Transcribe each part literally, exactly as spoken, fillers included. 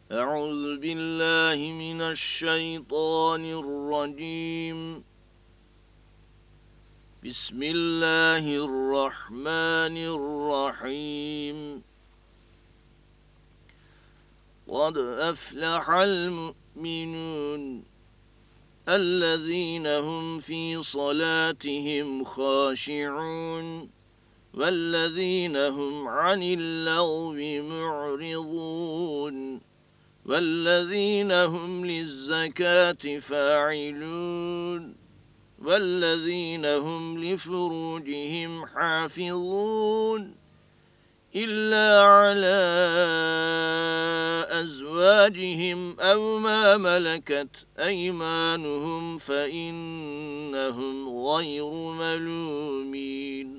أعوذ بالله من الشيطان الرجيم. بسم الله الرحمن الرحيم. قد أفلح المؤمنون الذين هم في صلاتهم خاشعون والذين هم عن اللغو معرضون والذين هم للزكاة فاعلون والذين هم لفروجهم حافظون إلا على أزواجهم أو ما ملكت أيمانهم فإنهم غير ملومين.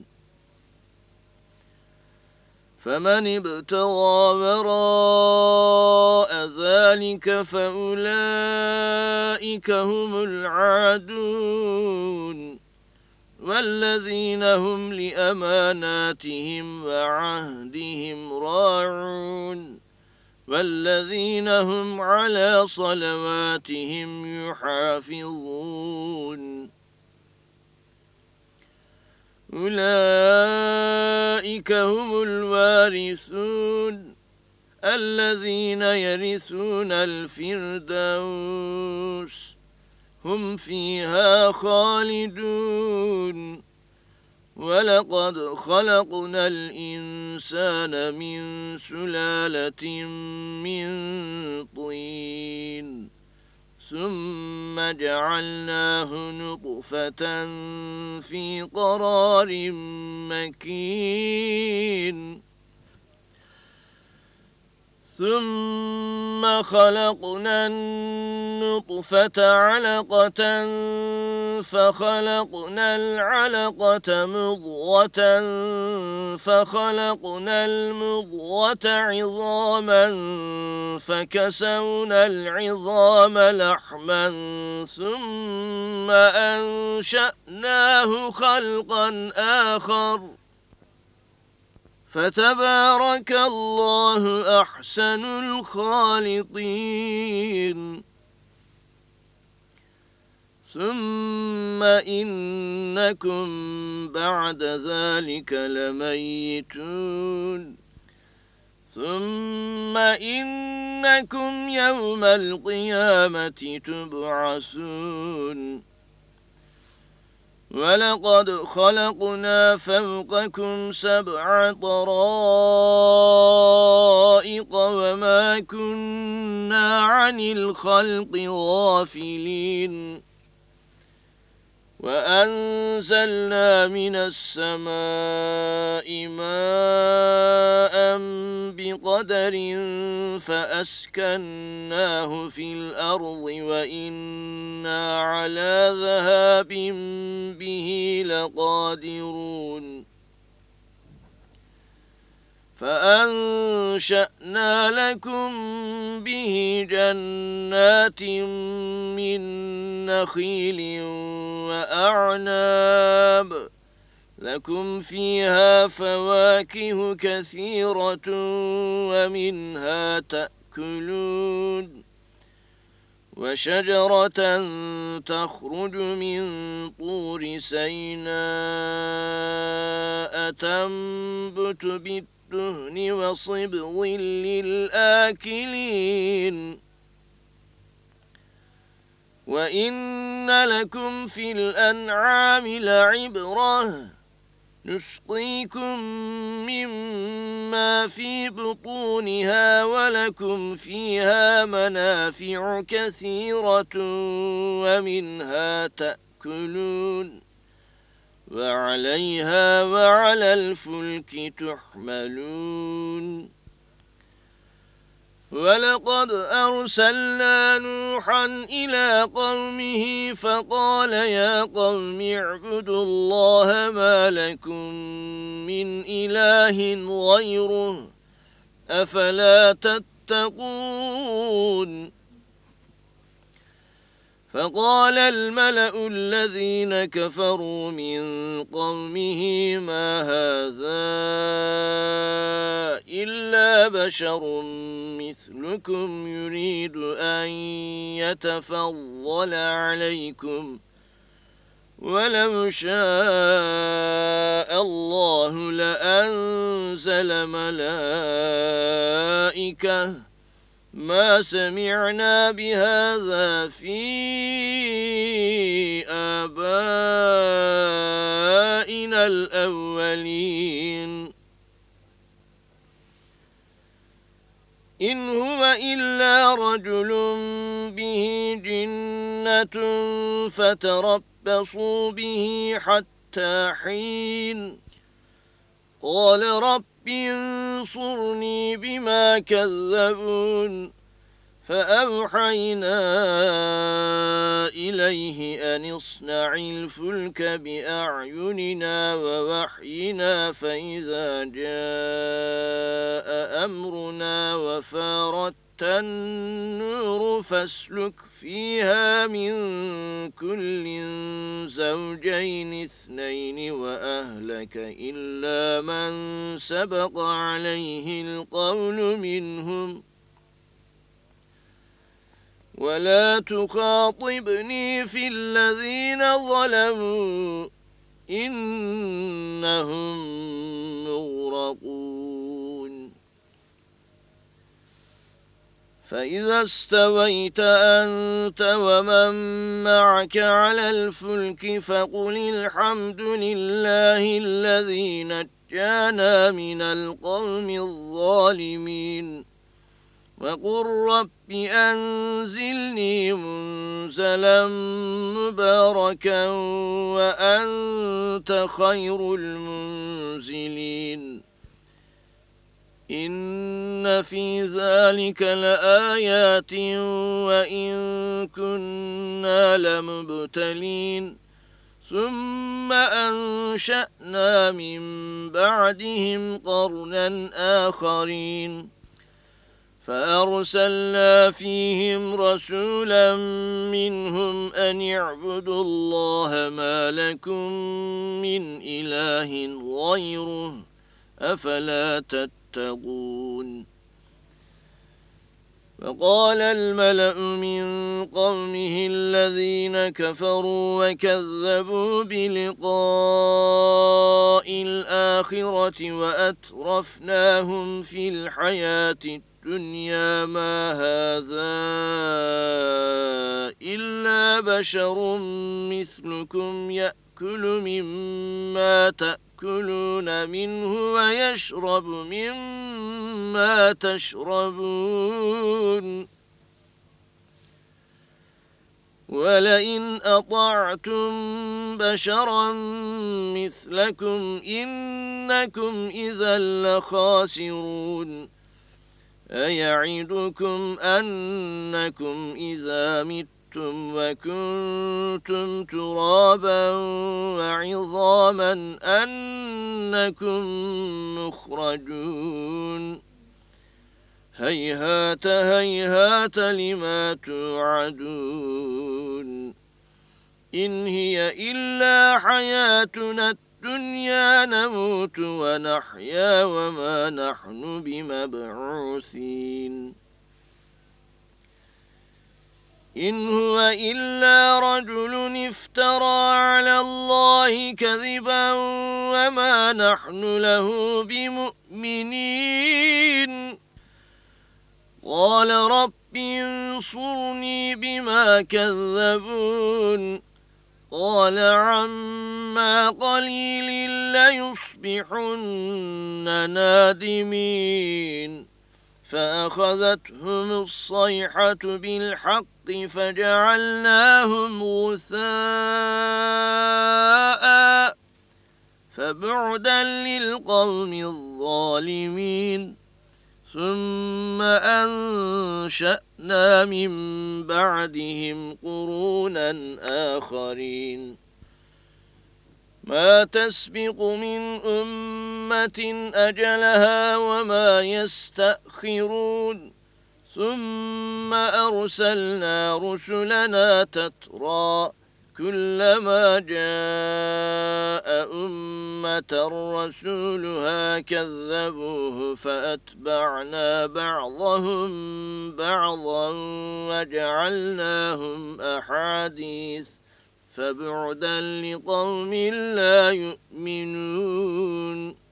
فمن ابتغى وراء ذلك فأولئك هم العادون والذين هم لأماناتهم وعهدهم راعون والذين هم على صلواتهم يحافظون. أولئك هم الوارثون الذين يرثون الفردوس هم فيها خالدون. ولقد خلقنا الإنسان من سلالة من طين ثم جعلناه نطفة في قرار مكين ثم خلقنا النطفة علقة فخلقنا العلقة مضغة فخلقنا المضغة عظاما فكسونا العظام لحما ثم أنشأناه خلقا آخر فتبارك الله أحسن الخالقين. ثم إنكم بعد ذلك لميتون ثم إنكم يوم القيامة تبعثون. ولقد خلقنا فوقكم سبع طرائق وما كنا عن الخلق غافلين وأنزلنا من السماء ماء بقدر فأسكناه في الأرض وإنا على ذهاب به لقادرون. فأنشأنا لكم به جنات من نخيل وأعناب لكم فيها فواكه كثيرة ومنها تأكلون وشجرة تخرج من طور سيناء تنبت بالدهن وصبغ للآكلين وإن لكم في الأنعام لعبرة نسقيكم مما في بطونها ولكم فيها منافع كثيرة ومنها تأكلون وعليها وعلى الفلك تحملون. ولقد أرسلنا نوحا إلى قومه فقال يا قوم اعبدوا الله ما لكم من إله غيره أفلا تتقون. فقال الملأ الذين كفروا من قومه ما هذا إلا بشر مثلكم يريد أن يتفضل عليكم ولو شاء الله لأنزل ملائكة ما سمعنا بهذا في آبائنا الأولين إن هو إلا رجل به جنة فتربصوا به حتى حين قال رب انصرني بما كذبون فأوحينا إليه أن اصنع الفلك بأعيننا ووحينا فإذا جاء أمرنا وفارت النور فاسلك فيها من كل زوجين اثنين وأهلك إلا من سبق عليه القول منهم ولا تخاطبني في الذين ظلموا إنهم مغرقون فإذا استويت أنت ومن معك على الفلك فقل الحمد لله الذي نجانا من القوم الظالمين وقل رب أنزلني منزلا مباركا وأنت خير المنزلين إن في ذلك لآيات وإن كنا لمبتلين ثم أنشأنا من بعدهم قرنا آخرين فأرسلنا فيهم رسولا منهم أن اعبدوا الله ما لكم من إله غيره أفلا تتقون فقال الملأ من قومه الذين كفروا وكذبوا بلقاء الآخرة وأترفناهم في الحياة الدنيا ما هذا إلا بشر مثلكم يأكل مما تأكلون منه ويشرب مما تشربون ولئن أطعتم بشرا مثلكم إنكم إذا لخاسرون أيعدكم أنكم إذا متم وكنتم ترابا وعظاما أنكم مخرجون هيهات هيهات لما توعدون إن هي إلا حياتنا الدنيا نموت ونحيا وما نحن بمبعوثين إن هو إلا رجل افترى على الله كذبا وما نحن له بمؤمنين قال رب انصرني بما كذبون قال عما قليل ليصبحن نادمين فأخذتهم الصيحة بالحق فجعلناهم غثاء فبعدا للقوم الظالمين ثم أنشأنا من بعدهم قرونا آخرين ما تسبق من أمة أجلها وما يستأخرون ثم أرسلنا رسلنا تترى كلما جاء أمة رسولها كذبوه فأتبعنا بعضهم بعضا وجعلناهم أحاديث فبعدا لقوم لا يؤمنون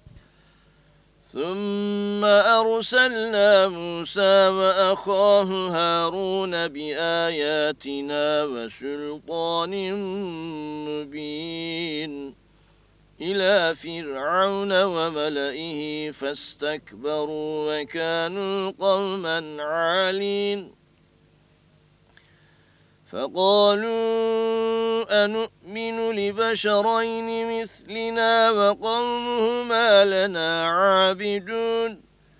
ثم أرسلنا موسى وأخاه هارون بآياتنا وسلطان مبين إلى فرعون وملئه فاستكبروا وكانوا قوما عالين فقالوا أنؤمن لبشرين مثلنا وقومهما لنا عابدون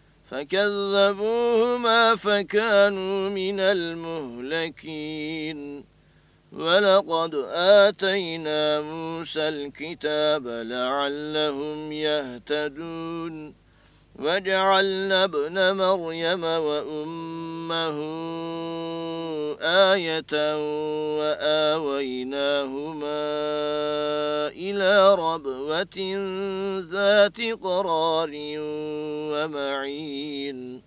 فكذبوهما فكانوا من المهلكين ولقد آتينا موسى الكتاب لعلهم يهتدون وجعلنا ابن مريم وأمه آية وآويناهما إلى ربوة ذات قرار ومعين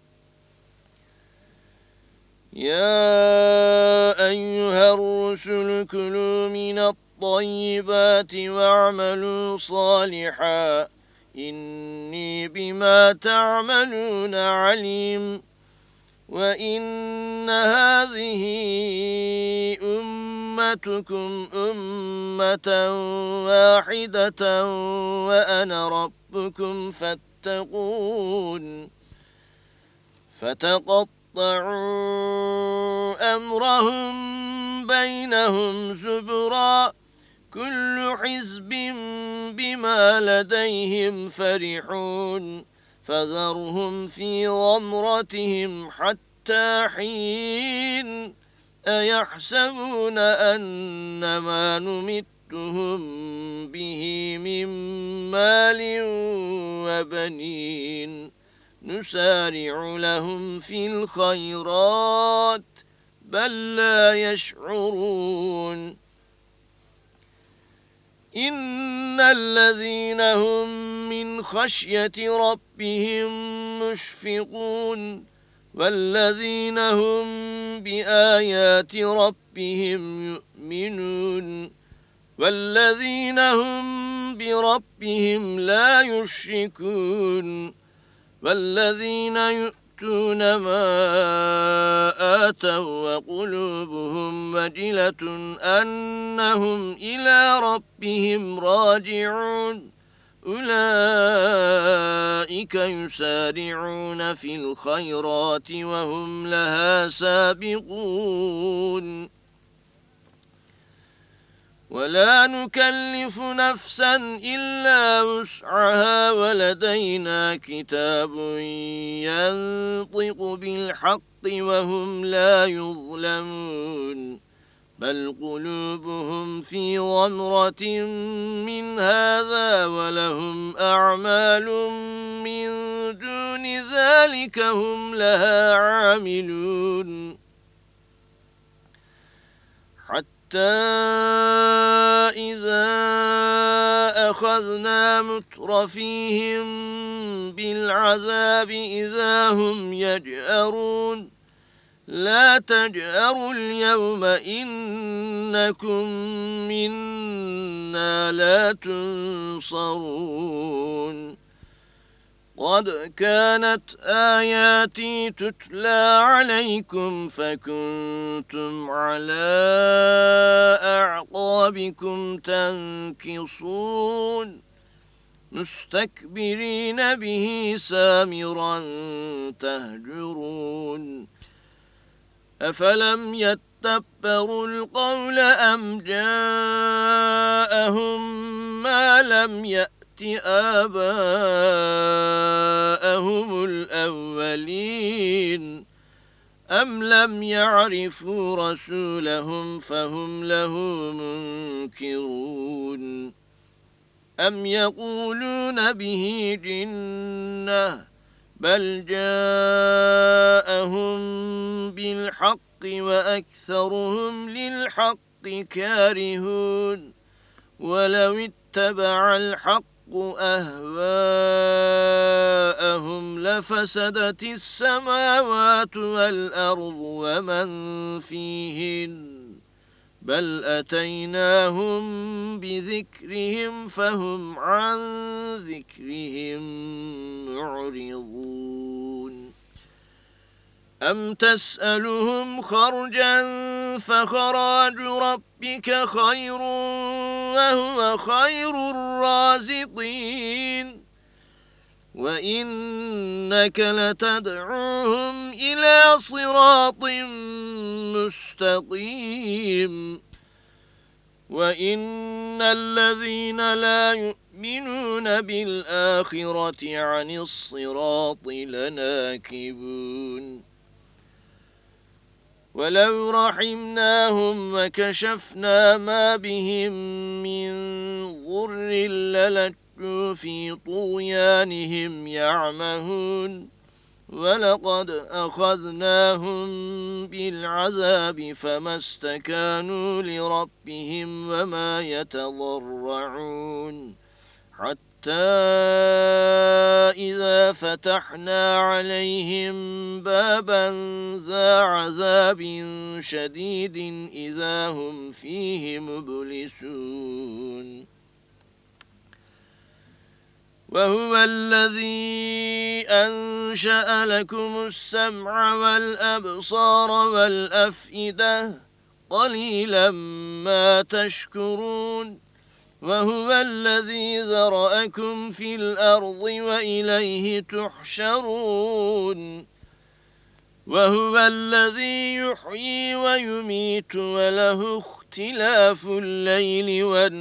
يا أيها الرسل كلوا من الطيبات واعملوا صالحا إني بما تعملون عليم وإن هذه أمتكم أمة واحدة وأنا ربكم فاتقون فتقطعوا أمرهم بينهم زبرا كل حزب بما لديهم فرحون فذرهم في غمرتهم حتى حين أيحسبون أن ما نمدهم به من مال وبنين نسارع لهم في الخيرات بل لا يشعرون إن الذين هم من خشية ربهم مشفقون والذين هم بآيات ربهم يؤمنون والذين هم بربهم لا يشركون والذين يؤتون ما آتوا وقلوبهم وجلة أنهم إلى ربهم راجعون أولئك يسارعون في الخيرات وهم لها سابقون ولا نكلف نفسا إلا وسعها ولدينا كتاب ينطق بالحق وهم لا يظلمون بل قلوبهم في غمرة من هذا ولهم أعمال من دون ذلك هم لها عاملون حتى إذا أخذنا مترفيهم بالعذاب إذا هم يجأرون لا تجأروا اليوم إنكم منا لا تنصرون قد كانت آياتي تتلى عليكم فكنتم على أعقابكم تنكصون مستكبرين به سامرا تهجرون أفلم يتبروا القول أم جاءهم ما لم يأت آباءهم الأولين أم لم يعرفوا رسولهم فهم له منكرون أم يقولون به جنة بل جاءهم بالحق وأكثرهم للحق كارهون ولو اتبع الحق أهواءهم لفسدت السماوات والأرض ومن فيهن بل أتيناهم بذكرهم فهم عن ذكرهم معرضون أم تسألهم خرجا فخراج ربك خير وهو خير الرازقين وإنك لتدعوهم إلى صراط مستقيم وإن الذين لا يؤمنون بالآخرة عن الصراط لناكبون ولو رحمناهم وكشفنا ما بهم من ضر للجوا في طغيانهم يعمهون ولقد أخذناهم بالعذاب فما استكانوا لربهم وما يتضرعون حتى إذا فتحنا عليهم بابا ذا عذاب شديد إذا هم فيه مبلسون وهو الذي أنشأ لكم السمع والأبصار والأفئدة قليلا ما تشكرون وهو الذي ذرأكم في الأرض وإليه تحشرون وهو الذي يحيي ويميت وله اختلاف الليل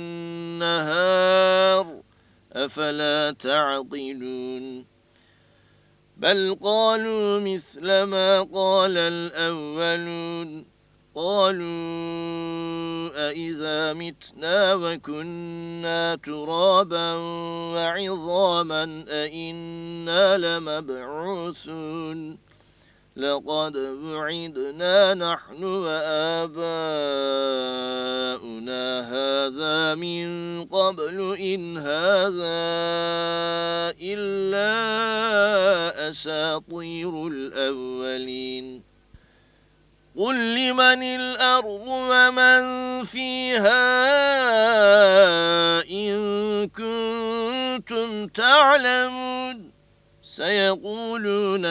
والنهار أفلا تعقلون بل قالوا مثل ما قال الأولون قالوا أإذا متنا وكنا ترابا وعظاما أإنا لمبعوثون لقد وعدنا نحن وآباؤنا هذا من قبل إن هذا إلا أساطير الأولين قل لمن الأرض ومن فيها إن كنتم تعلمون سيقولون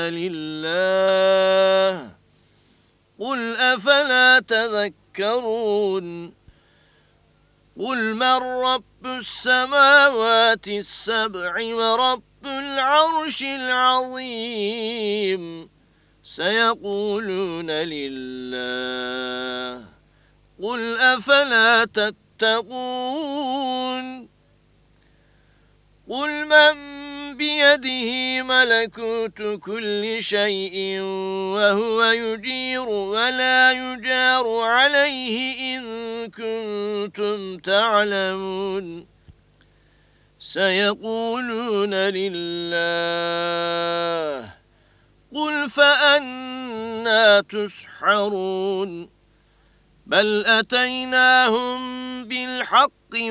لله قل أفلا تذكرون قل من رب السماوات السبع ورب العرش العظيم سيقولون لله قل أفلا تتقون قل من بيده ملكوت كل شيء وهو يجير ولا يجار عليه إن كنتم تعلمون سيقولون لله قل فأنى تسحرون بل أتيناهم بالحق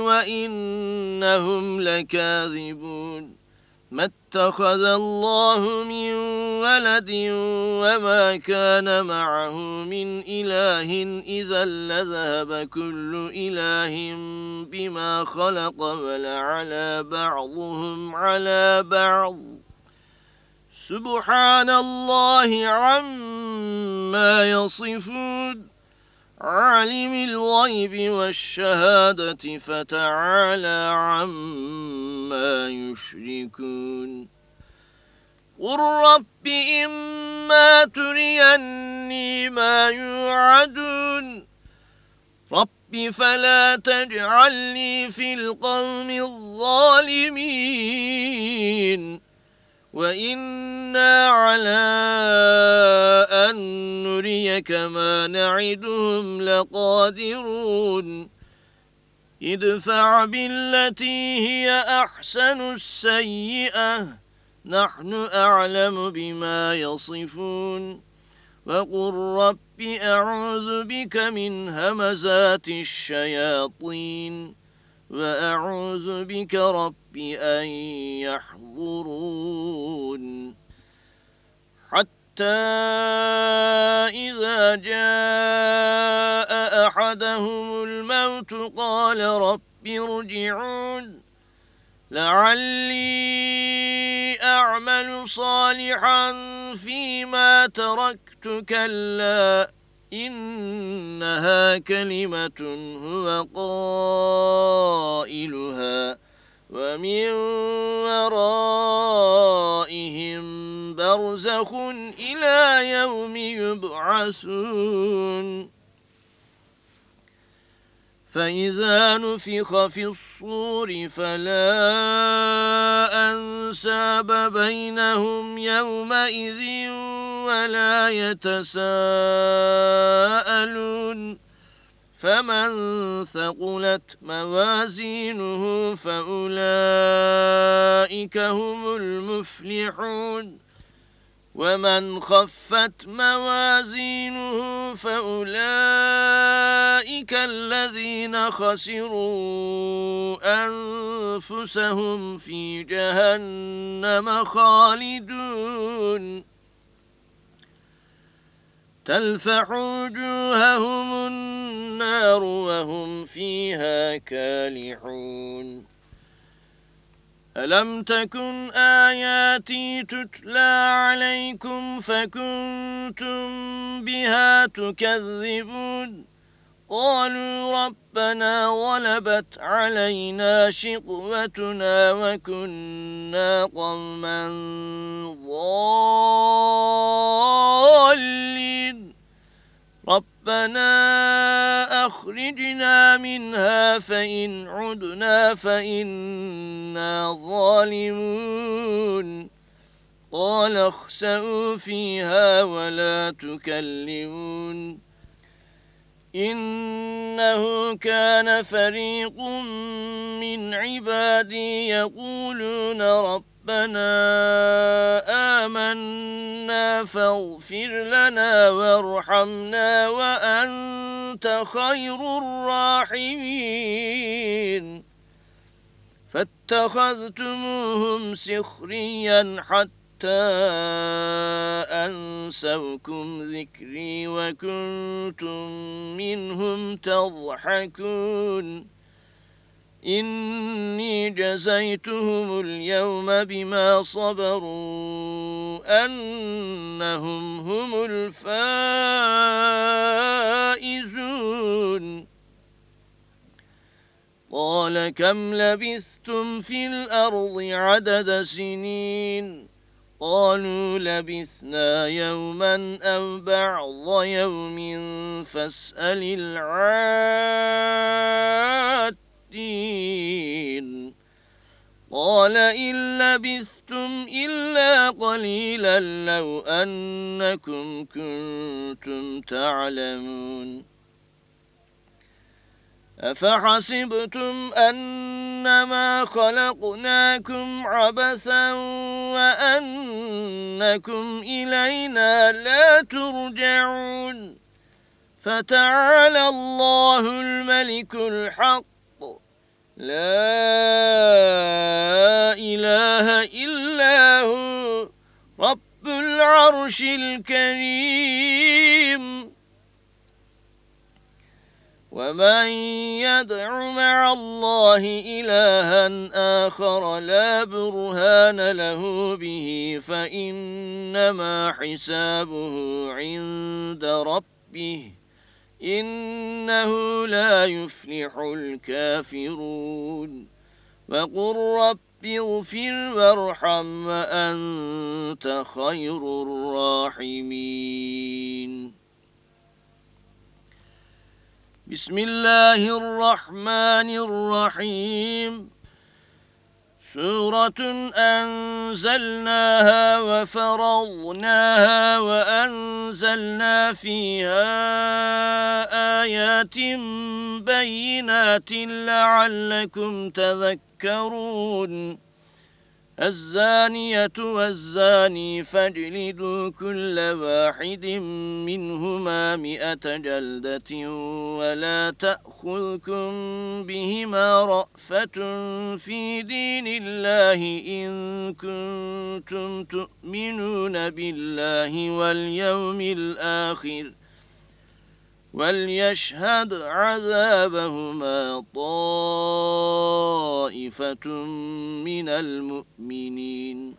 وإنهم لكاذبون ما اتخذ الله من ولد وما كان معه من إله إذا لذهب كل إله بما خلق ولعلى بعضهم على بعض سبحان الله عما يصفون عالم الغيب والشهادة فتعالى عما يشركون قل رب إما تريني ما يوعدون رب فلا تجعلني في القوم الظالمين وإنا على أن نريك ما نعدهم لقادرون ادفع بالتي هي أحسن السيئة نحن أعلم بما يصفون وقل رب أعوذ بك من همزات الشياطين وأعوذ بك رب أن يحضرون حتى إذا جاء أحدهم الموت قال رب ارجعون لعلي أعمل صالحا فيما تركت كلا إنها كلمة هو قائلها ومن ورائهم برزخ إلى يوم يبعثون فإذا نفخ في الصور فلا أنساب بينهم يومئذ ولا يتساءلون فمن ثقلت موازينه فأولئك هم المفلحون ومن خفت موازينه فأولئك الذين خسروا أنفسهم في جهنم خالدون تلفح وجوههم النار وهم فيها كالحون ألم تكن آياتي تتلى عليكم فكنتم بها تكذبون قالوا ربنا غلبت علينا شقوتنا وكنا قوما ضالين ربنا أخرجنا منها فإن عدنا فإنا ظالمون قال اخسئوا فيها ولا تكلمون إنه كان فريق من عبادي يقولون ربنا آمنا فاغفر لنا وارحمنا وأنت خير الراحمين فاتخذتموهم سخريا حتى أنسوكم ذكري وكنتم منهم تضحكون إني جزيتهم اليوم بما صبروا أنهم هم الفائزون قال كم لبثتم في الأرض عدد سنين قالوا لبثنا يوما أو بعض يوم فاسأل العادين قال إن لبثتم إلا قليلا لو أنكم كنتم تعلمون أفحسبتم أنما خلقناكم عبثا وأنكم إلينا لا ترجعون فتعالى الله الملك الحق لا إله إلا هو رب العرش الكريم ومن يدع مع الله إلها آخر لا برهان له به فإنما حسابه عند ربه إنه لا يفلح الكافرون وقل رب اغفر وارحم وأنت خير الراحمين بسم الله الرحمن الرحيم سورة أنزلناها وفرضناها وأنزلنا فيها آيات بينات لعلكم تذكرون الزانية والزاني فاجلدوا كل واحد منهما مئة جلدة ولا تأخذكم بهما رأفة في دين الله إن كنتم تؤمنون بالله واليوم الآخر وليشهد عذابهما طائفة من المؤمنين.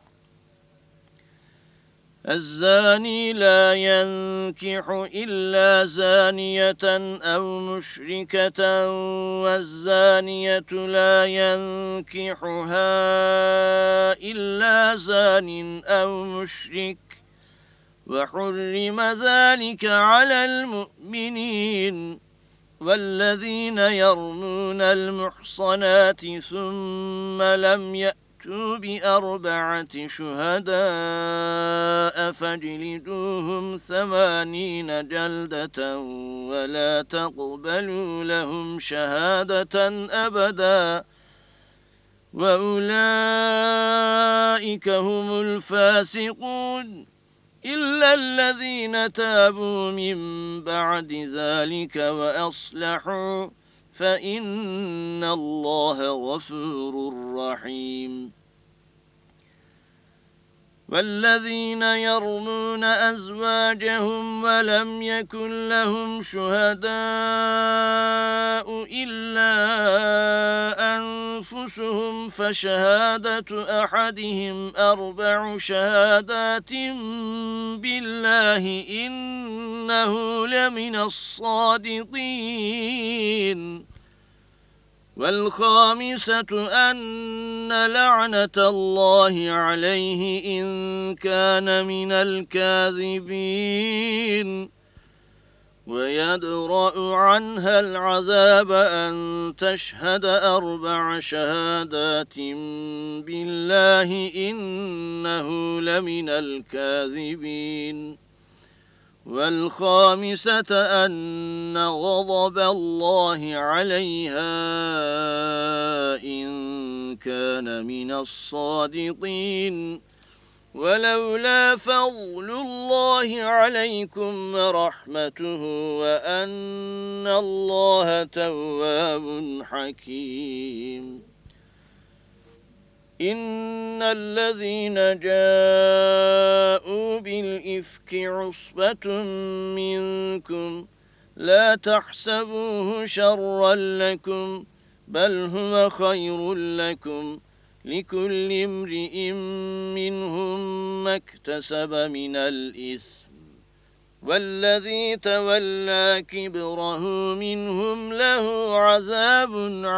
الزاني لا ينكح إلا زانية أو مشركة والزانية لا ينكحها إلا زان أو مشرك وحرم ذلك على المؤمنين. والذين يرمون المحصنات ثم لم يأتوا بأربعة شهداء فاجلدوهم ثمانين جلدة ولا تقبلوا لهم شهادة أبدا وأولئك هم الفاسقون إلا الذين تابوا من بعد ذلك وأصلحوا فإن الله غفور رحيم. والذين يرمون أزواجهم ولم يكن لهم شهداء إلا أنفسهم فشهادة أحدهم أربع شهادات بالله إنه لمن الصادقين. والخامسة أن لعنة الله عليه إن كان من الكاذبين ويدرأ عنها العذاب أن تشهد أربع شهادات بالله إنه لمن الكاذبين. والخامسة أن غضب الله عليها إن كان من الصادقين. ولولا فضل الله عليكم ورحمته وأن الله تواب حكيم. إن الذين جاءوا بالإفك عصبة منكم لا تحسبوه شرا لكم بل هو خير لكم لكل امرئ منهم ما اكتسب من الإثم والذي تولى كبره منهم له عذاب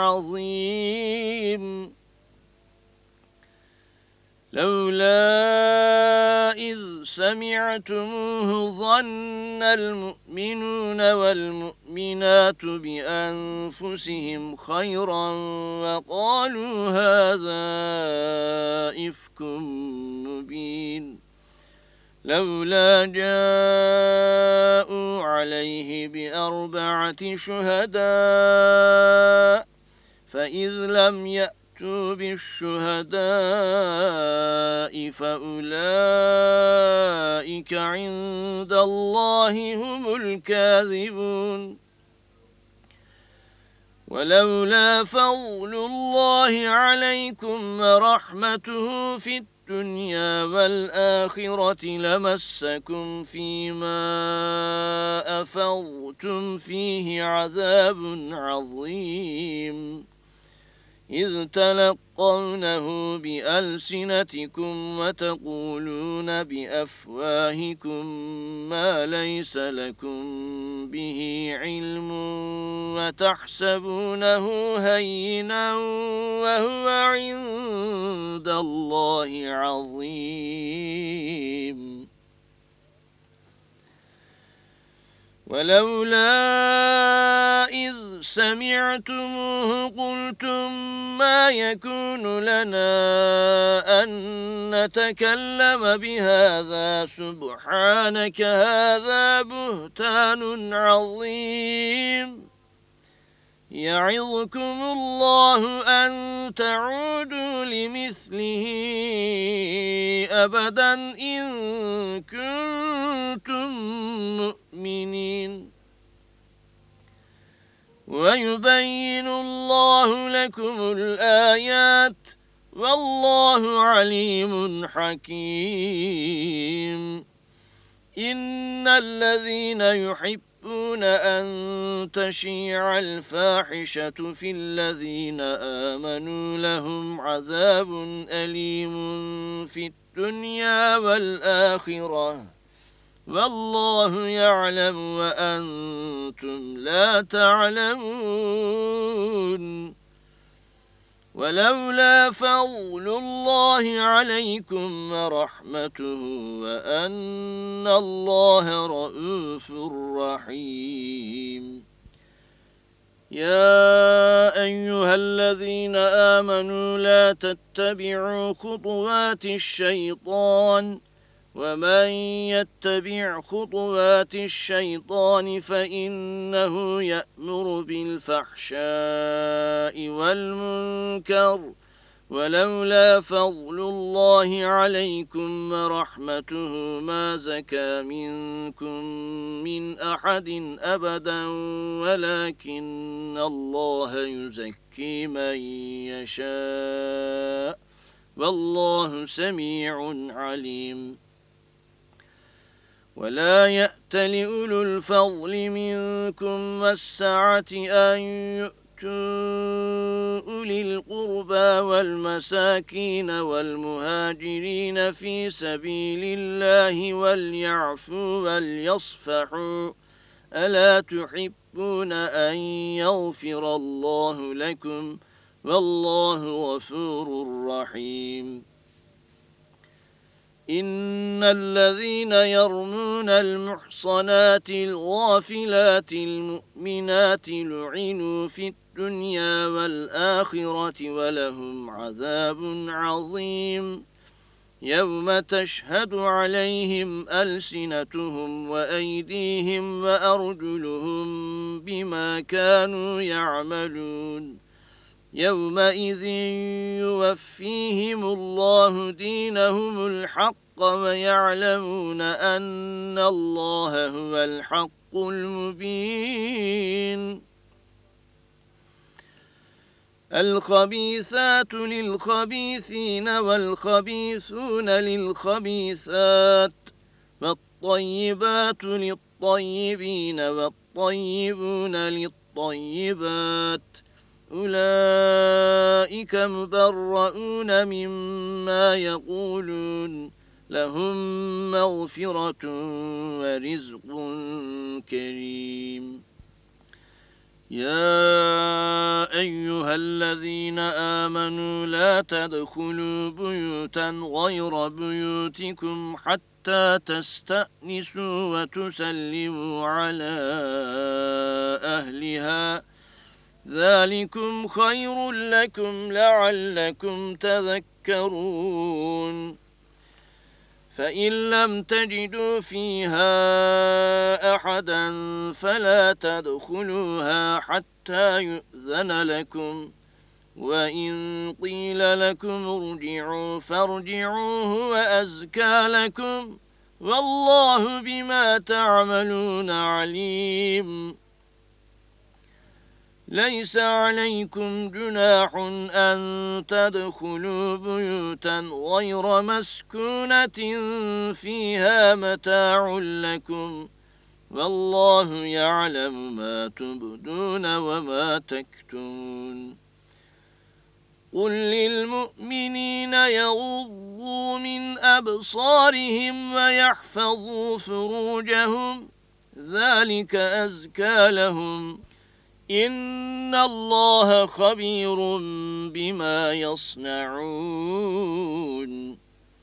عظيم. لولا إذ سمعتموه ظن المؤمنون والمؤمنات بأنفسهم خيرا وقالوا هذا إفك مبين. لولا جاءوا عليه بأربعة شهداء فإذ لم يأتوا بالشهداء فأولئك عند الله هم الكاذبون. ولولا فضل الله عليكم ورحمته في الدنيا والآخرة لمسكم فيما أفضتم فيه عذاب عظيم. إذ تلقونه بألسنتكم وتقولون بأفواهكم ما ليس لكم به علم وتحسبونه هينا وهو عند الله عظيم. ولولا إذ سمعتموه قلتم ما يكون لنا أن نتكلم بهذا سبحانك هذا بهتان عظيم. يعظكم الله أن تعودوا لمثله أبدا إن كنتم مؤمنين ويبين الله لكم الآيات والله عليم حكيم إن الذين يحبون أن تشيع الفاحشة في الذين آمنوا لهم عذاب أليم في الدنيا والآخرة والله يعلم وأنتم لا تعلمون ولولا فضل الله عليكم ورحمته وأن الله رءوف رحيم يا أيها الذين آمنوا لا تتبعوا خطوات الشيطان ومن يتبع خطوات الشيطان فإنه يأمر بالفحشاء والمنكر ولولا فضل الله عليكم ورحمته ما زكى منكم من أحد أبدا ولكن الله يزكي من يشاء والله سميع عليم ولا يأت لأولو الفضل منكم والسعة أن يؤتوا أولي القربى والمساكين والمهاجرين في سبيل الله وليعفوا وليصفحوا ألا تحبون أن يغفر الله لكم والله غفور رحيم إن الذين يرمون المحصنات الغافلات المؤمنات لعنوا في الدنيا والآخرة ولهم عذاب عظيم يوم تشهد عليهم ألسنتهم وأيديهم وأرجلهم بما كانوا يعملون يومئذ يوفيهم الله دينهم الحق ويعلمون أن الله هو الحق المبين الخبيثات للخبيثين والخبيثون للخبيثات والطيبات للطيبين والطيبون للطيبات أولئك مبرؤون مما يقولون لهم مغفرة ورزق كريم يا أيها الذين آمنوا لا تدخلوا بيوتا غير بيوتكم حتى تستأنسوا وتسلموا على أهلها ذلكم خير لكم لعلكم تذكرون فإن لم تجدوا فيها أحدا فلا تدخلوها حتى يؤذن لكم وإن قيل لكم ارجعوا فارجعوا هو أزكى لكم والله بما تعملون عليم ليس عليكم جناح أن تدخلوا بيوتا غير مسكونة فيها متاع لكم والله يعلم ما تبدون وما تكتمون قل للمؤمنين يغضوا من أبصارهم ويحفظوا فروجهم ذلك أزكى لهم إن الله خبير بما يصنعون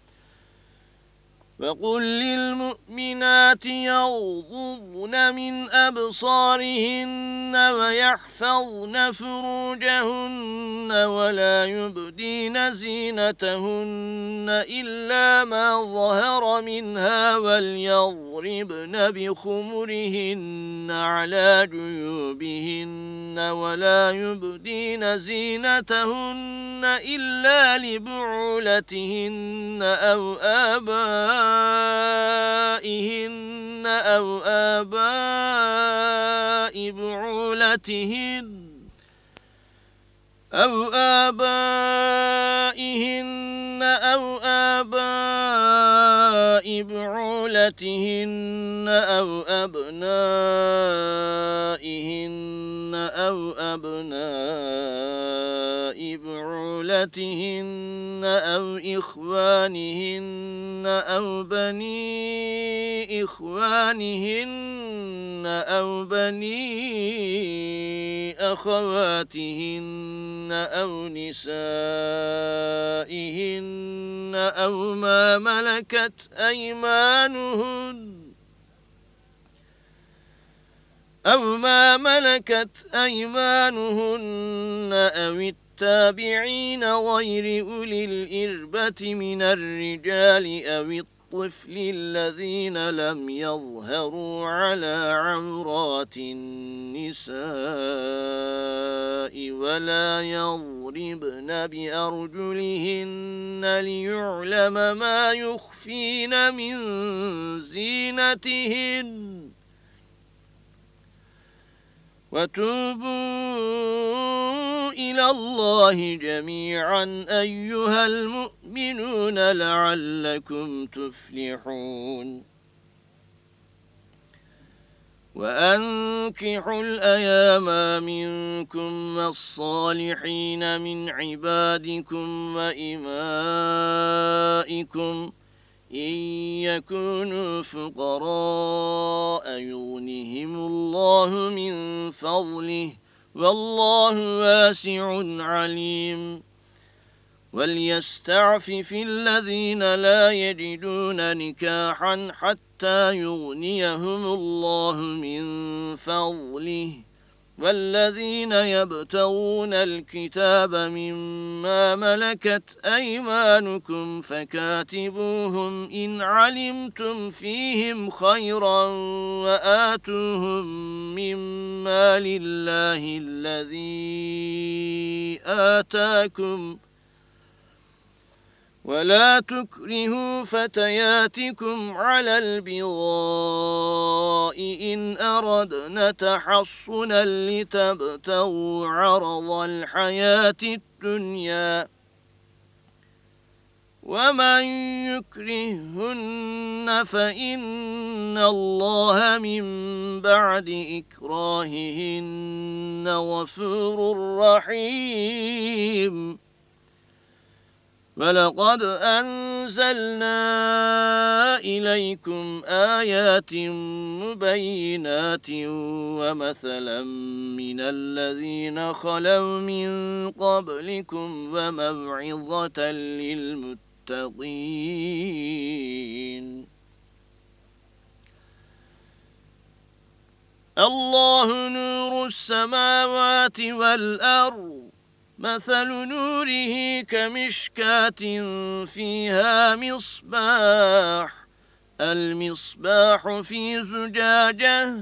وقل للمؤمنات يغضضن من أبصارهن ويحفظن فروجهن ولا يبدين زينتهن إلا ما ظهر منها وليضربن بخمرهن على جيوبهن ولا يبدين زينتهن إلا لبعولتهن أو آبائهن أو آباء بعولتهن أو آبائهن أو آباء بعولتهن أو أبنائهن أو أبناء بعولتهن أو إخوانهن أو بني إخوانهن أو بني أخواتهن أو نسائهن أو ما ملكت أيمانهن أو ما ملكت أيمانهن أو التابعين غير أولي الإربة من الرجال أو الطفل الذين لم يظهروا على عورات النساء ولا يضربن بأرجلهن ليعلم ما يخفين من زينتهن وتوبوا إلى الله جميعا أيها المؤمنون لعلكم تفلحون وأنكحوا الأيام منكم والصالحين من عبادكم وإمائكم إن يكونوا فقراء يغنهم الله من فضله والله واسع عليم وليستعفف الذين لا يجدون نكاحا حتى يغنيهم الله من فضله والذين يبتغون الكتاب مما ملكت أيمانكم فكاتبوهم إن علمتم فيهم خيرا وآتوهم مما لله الذي آتاكم ولا تكرهوا فتياتكم على البغاء إن أردنا تحصنا لتبتغوا عرض الحياة الدنيا ومن يكرهن فإن الله من بعد إكراههن غفور رحيم ولقد أنزلنا إليكم آيات مبينات ومثلا من الذين خلوا من قبلكم وموعظة للمتقين الله نور السماوات والأرض مثل نوره كمشكاة فيها مصباح المصباح في زجاجة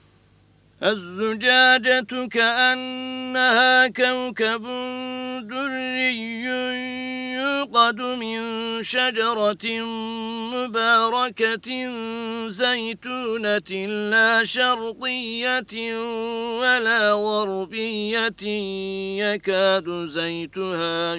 الزجاجة كأنها كوكب دري يوقد من شجرة مباركة زيتونة لا شرقية ولا غربية يكاد زيتها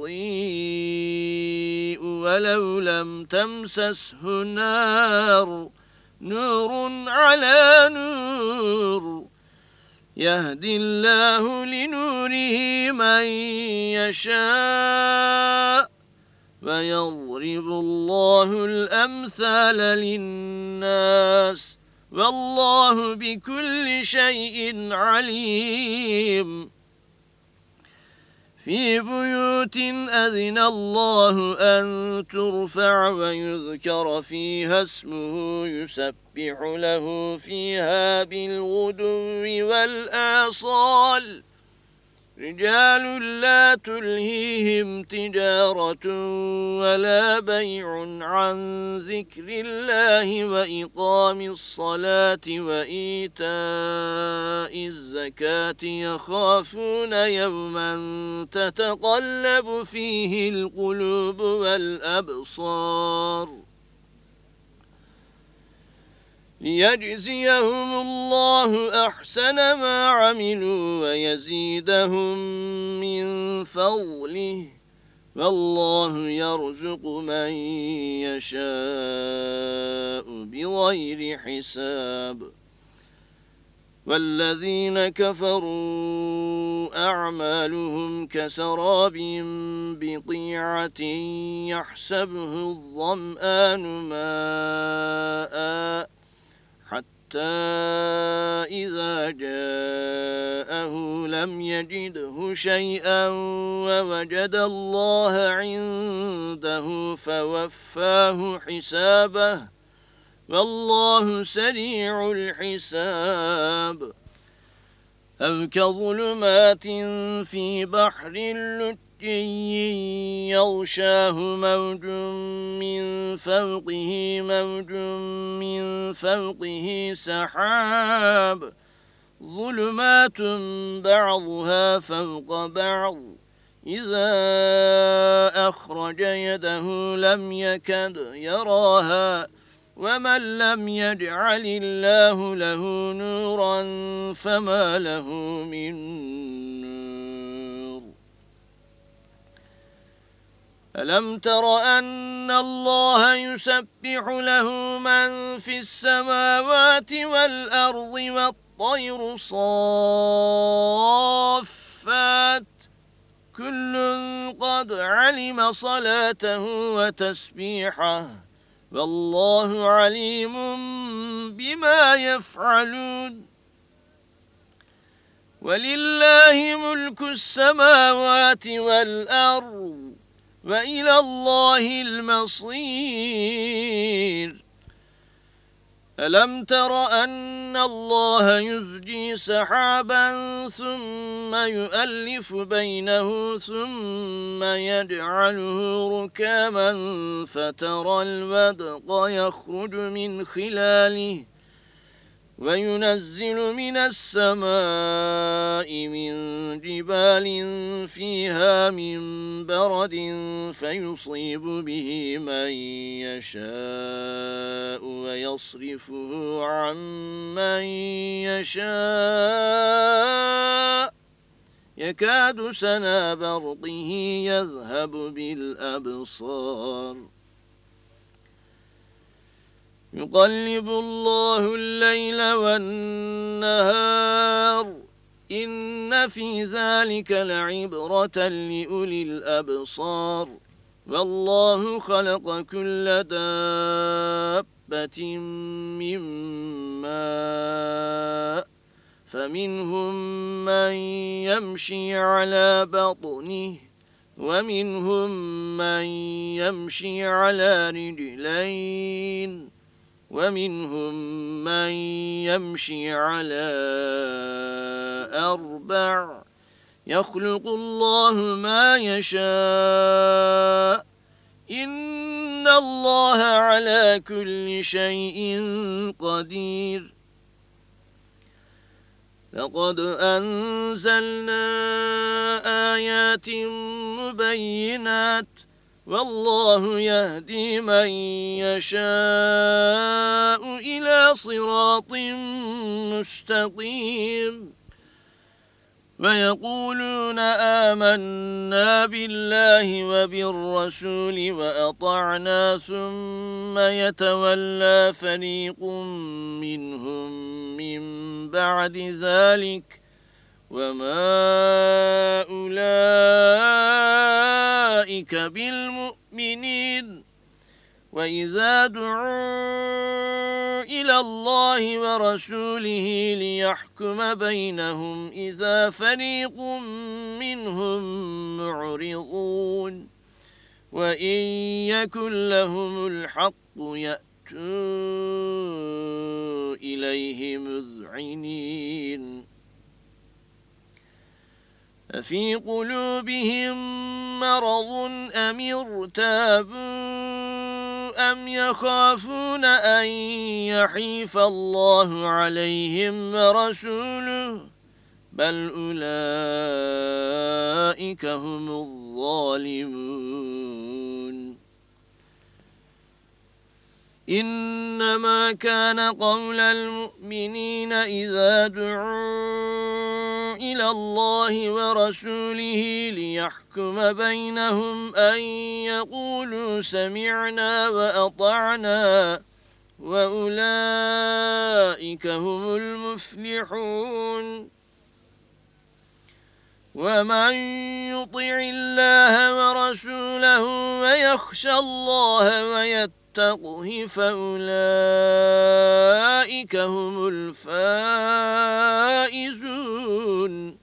يضيء ولو لم تمسسه نار نور على نور يهدي الله لنوره من يشاء ويضرب الله الأمثال للناس والله بكل شيء عليم في بيوت أذن الله أن ترفع ويذكر فيها اسمه يسبح له فيها بالغدو والآصال رجال لا تلهيهم تجارة ولا بيع عن ذكر الله وإقام الصلاة وإيتاء الزكاة يخافون يوما تتقلب فيه القلوب والأبصار ليجزيهم الله أحسن ما عملوا ويزيدهم من فضله والله يرزق من يشاء بغير حساب والذين كفروا أعمالهم كسراب بقيعة يحسبه الظمآن ماءً حتى إذا جاءه لم يجده شيئا ووجد الله عنده فوفاه حسابه والله سريع الحساب أو كظلمات في بحر اللجي يغشاه موج من فوقه موج من فوقه سحاب ظلمات بعضها فوق بعض إذا أخرج يده لم يكد يراها ومن لم يجعل الله له نورا فما له من نور ألم تر أن الله يسبح له من في السماوات والأرض والطير صافات كل قد علم صلاته وتسبيحه والله عليم بما يفعلون ولله ملك السماوات والأرض وإلى الله المصير ألم تر أن الله يزجي سحابا ثم يؤلف بينه ثم يجعله ركاما فترى الودق يخرج من خلاله وينزل من السماء من جبال فيها من برد فيصيب به من يشاء ويصرفه عن من يشاء يكاد سنا برقه يذهب بالأبصار يقلب الله الليل والنهار إن في ذلك لعبرة لأولي الأبصار والله خلق كل دابة من ماء فمنهم من يمشي على بطنه ومنهم من يمشي على رجلين ومنهم من يمشي على أربع يخلق الله ما يشاء إن الله على كل شيء قدير لقد أنزلنا آيات مبينات والله يهدي من يشاء إلى صراط مستقيم ويقولون آمنا بالله وبالرسول وأطعنا ثم يتولى فريق منهم من بعد ذلك وما أولئك بالمؤمنين وإذا دعوا إلى إلى الله ورسوله ليحكم بينهم إذا فريق منهم معرضون وإن يكن لهم الحق يأتوا إليه مذعنين أفي قلوبهم مرض أم ارتابوا أم يخافون أن يحيف الله عليهم ورسوله بل أولئك هم الظالمون إنما كان قول المؤمنين إذا دعوا إلى الله ورسوله ليحكم بينهم أن يقولوا سمعنا وأطعنا وأولئك هم المفلحون ومن يطع الله ورسوله ويخشى الله ويتقه فأولئك هم الفائزون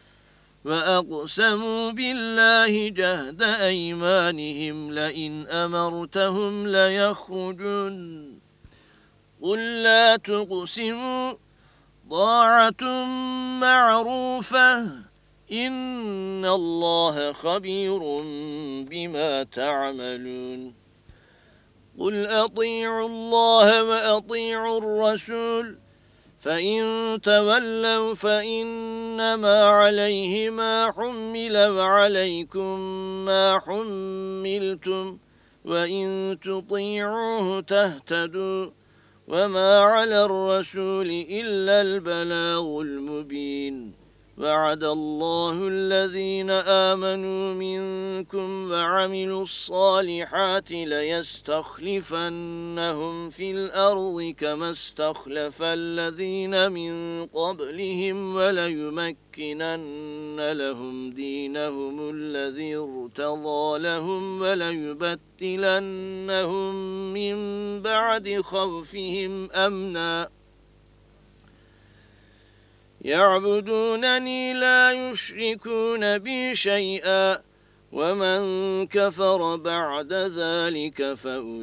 وأقسموا بالله جهد أيمانهم لئن أمرتهم ليخرجون قل لا تقسموا طاعة معروفة إن الله خبير بما تعملون قل أطيعوا الله وأطيعوا الرسول فإن تولوا فإنما عليه ما حمل وعليكم ما حملتم وإن تطيعوه تهتدوا وما على الرسول إلا البلاغ المبين وعد الله الذين آمنوا منكم وعملوا الصالحات ليستخلفنهم في الأرض كما استخلف الذين من قبلهم وليمكنن لهم دينهم الذي ارتضى لهم وليبدلنهم من بعد خوفهم أمنا يعبدونني لا يشركون بي شيئا ومن كفر بعد ذلك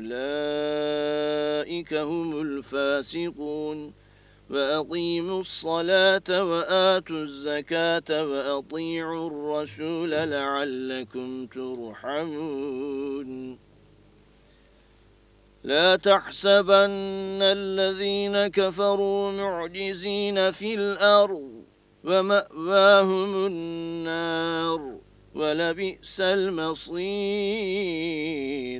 فأولئك هم الفاسقون وأقيموا الصلاة وآتوا الزكاة وأطيعوا الرسول لعلكم ترحمون لا تحسبن الذين كفروا معجزين في الأرض ومأواهم النار ولبئس المصير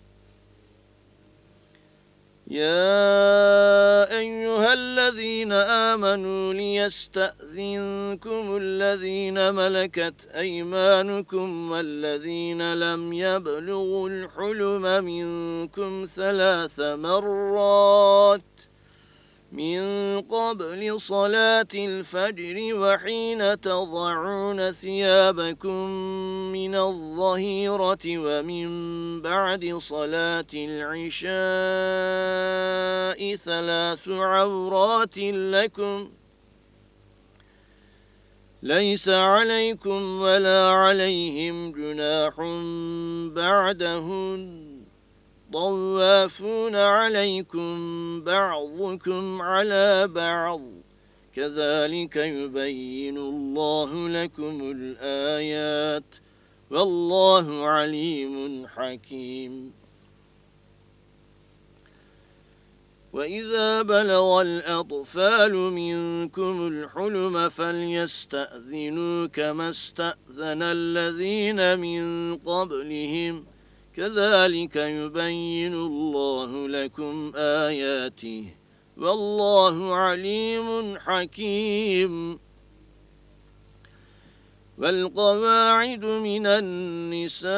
يا أيها الذين آمنوا ليستأذنكم الذين ملكت أيمانكم والذين لم يبلغوا الحلم منكم ثلاث مرات من قبل صلاة الفجر وحين تضعون ثيابكم من الظهيرة ومن بعد صلاة العشاء ثلاث عورات لكم ليس عليكم ولا عليهم جناح بعدهن طوافون عليكم بعضكم على بعض كذلك يبين الله لكم الآيات والله عليم حكيم وإذا بلغ الأطفال منكم الحلم فليستأذنوا كما استأذن الذين من قبلهم كذلك يبين الله لكم آياته والله عليم حكيم والقواعد من النساء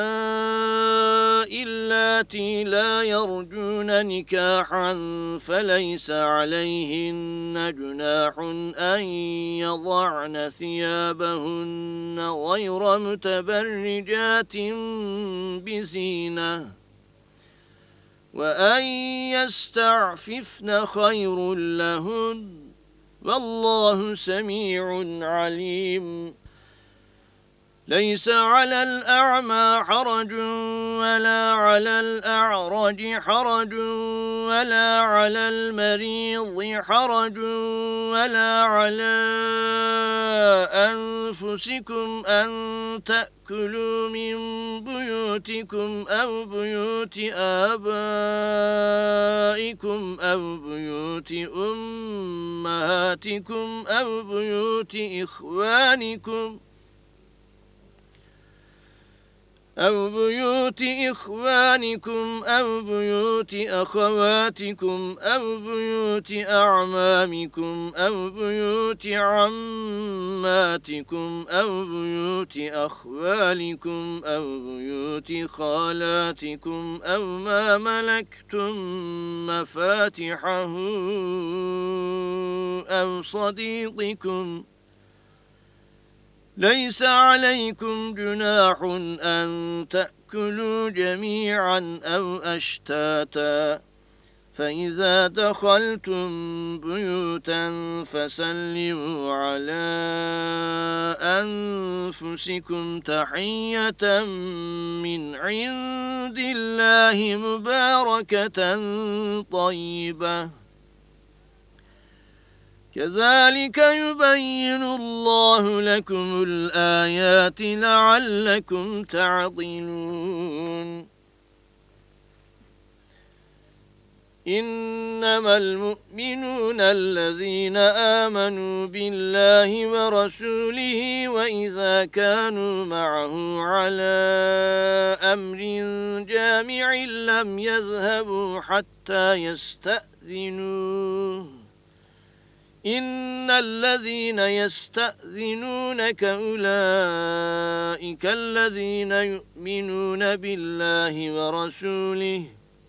اللاتي لا يرجون نكاحا فليس عليهن جناح أن يضعن ثيابهن غير متبرجات بزينة وأن يستعففن خير لهن والله سميع عليم ليس على الأعمى حرج ولا على الأعرج حرج ولا على المريض حرج ولا على أنفسكم أن تأكلوا من بيوتكم أو بيوت آبائكم أو بيوت أمهاتكم أو بيوت إخوانكم أو بيوت إخوانكم أو بيوت أخواتكم أو بيوت أعمامكم أو بيوت عماتكم أو بيوت أخوالكم أو بيوت خالاتكم أو ما ملكتم مفاتحه أو صديقكم ليس عليكم جناح أن تأكلوا جميعا أو أشتاتا فإذا دخلتم بيوتا فسلموا على أنفسكم تحية من عند الله مباركة طيبة كذلك يبين الله لكم الآيات لعلكم تعقلون إنما المؤمنون الذين آمنوا بالله ورسوله وإذا كانوا معه على أمر جامع لم يذهبوا حتى يستأذنوه إن الذين يستأذنونك أولئك الذين يؤمنون بالله ورسوله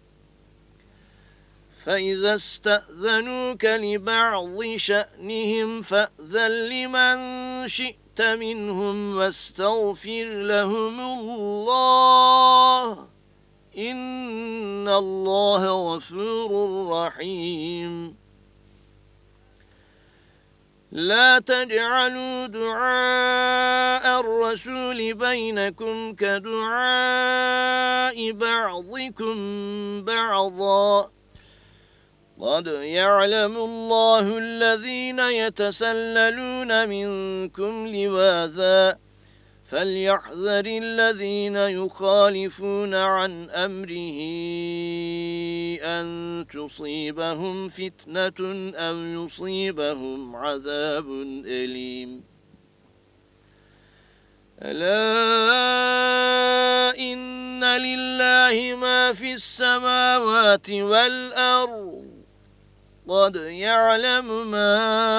فإذا استأذنوك لبعض شأنهم فأذن لمن شئت منهم واستغفر لهم الله إن الله غفور رحيم لا تجعلوا دعاء الرسول بينكم كدعاء بعضكم بعضا قد يعلم الله الذين يتسللون منكم لواذا فليحذر الذين يخالفون عن أمره أن تصيبهم فتنة أو يصيبهم عذاب أليم ألا إن لله ما في السماوات والأرض قد يعلم ما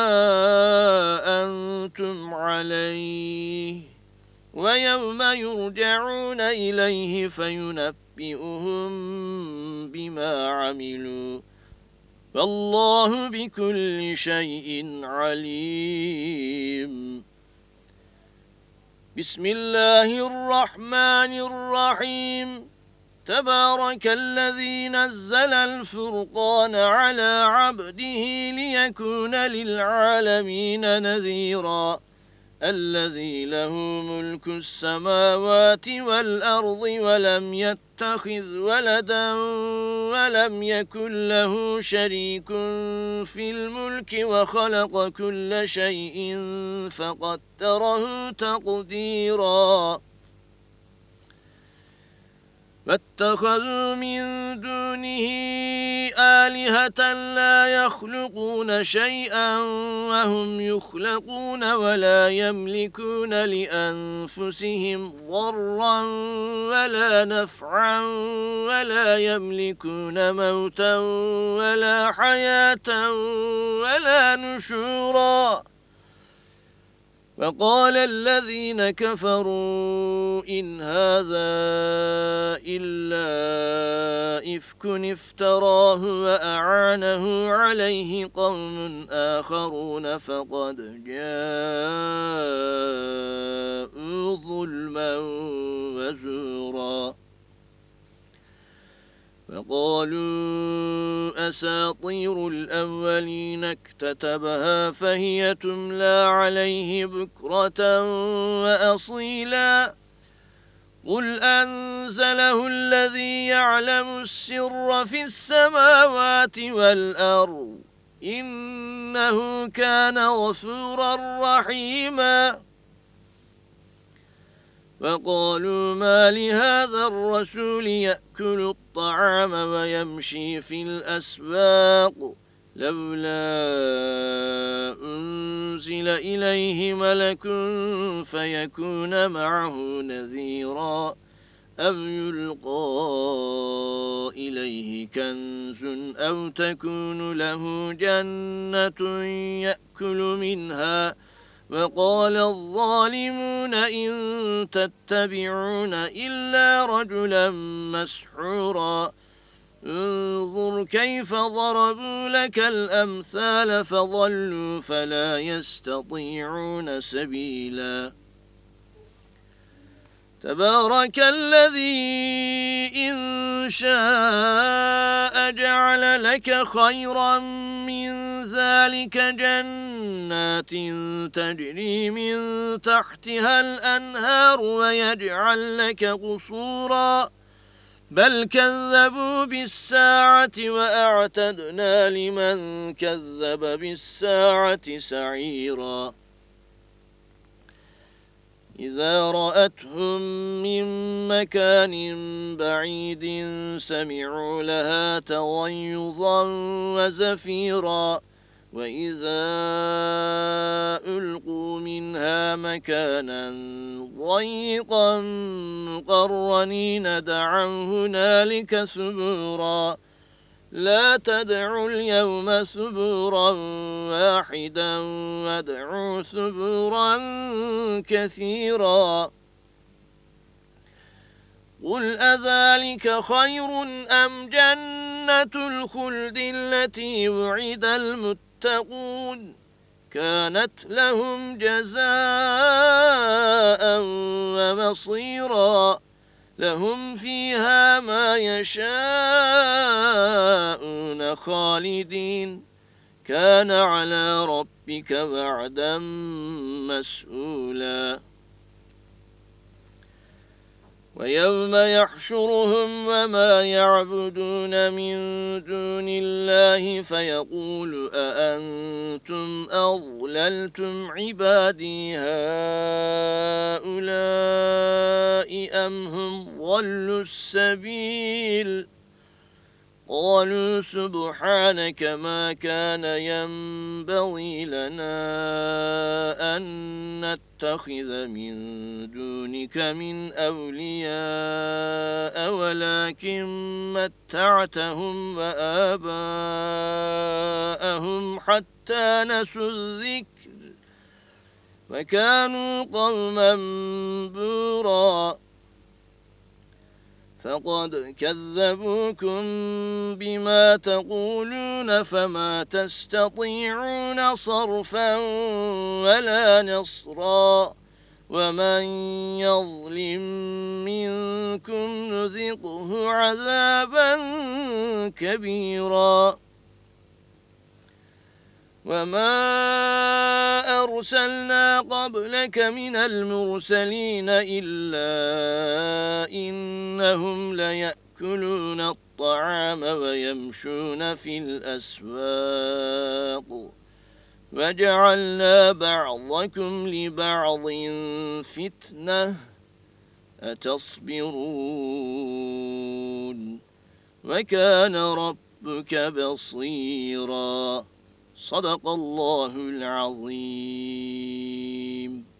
أنتم عليه ويوم يرجعون إليه فينبئهم بما عملوا والله بكل شيء عليم بسم الله الرحمن الرحيم تبارك الذي نزل الفرقان على عبده ليكون للعالمين نذيرا الذي له ملك السماوات والأرض ولم يتخذ ولدا ولم يكن له شريك في الملك وخلق كل شيء فقدره تقديرا واتخذوا من دونه آلهة لا يخلقون شيئا وهم يخلقون ولا يملكون لأنفسهم ضرا ولا نفعا ولا يملكون موتا ولا حياة ولا نشورا وقال الذين كفروا إن هذا إلا إفك افتراه وأعانه عليه قوم آخرون فقد جاءوا ظلما وزورا فقالوا أساطير الأولين اكتتبها فهي تملى عليه بكرة وأصيلا قل أنزله الذي يعلم السر في السماوات والأرض إنه كان غفورا رحيما فقالوا ما لهذا الرسول يأكل الطعام ويمشي في الأسواق لولا أنزل إليه ملك فيكون معه نذيرا أو يلقى إليه كنز أو تكون له جنة يأكل منها وقال الظالمون إن تتبعون إلا رجلا مسحورا انظر كيف ضربوا لك الأمثال فضلوا فلا يستطيعون سبيلا تبارك الذي إن شاء جعل لك خيرا من ذلك جنات تجري من تحتها الأنهار ويجعل لك قصورا بل كذبوا بالساعة وأعتدنا لمن كذب بالساعة سعيرا إذا رأتهم من مكان بعيد سمعوا لها تغيظا وزفيرا وإذا ألقوا منها مكانا ضيقا مقرنين دعوا هنالك ثبورا لا تدعوا اليوم ثبورا واحدا وادعوا ثبورا كثيرا قل أذلك خير أم جنة الخلد التي وعد المتقون كانت لهم جزاء ومصيرا لهم فيها ما يشاءون خالدين كان على ربك وعدا مسئولا ويوم يحشرهم وما يعبدون من دون الله فيقول أأنتم أضللتم عبادي هؤلاء أم هم ضلوا السبيل قالوا سبحانك ما كان ينبغي لنا أن نتخذ من دونك من أولياء ولكن متعتهم وآباءهم حتى نسوا الذكر وكانوا قوما بورا فقد كذبوكم بما تقولون فما تستطيعون صرفا ولا نصرا ومن يظلم منكم نذقه عذابا كبيرا وما أرسلنا قبلك من المرسلين إلا إنهم ليأكلون الطعام ويمشون في الأسواق وجعلنا بعضكم لبعض فتنة أتصبرون وكان ربك بصيرا صدق الله العظيم.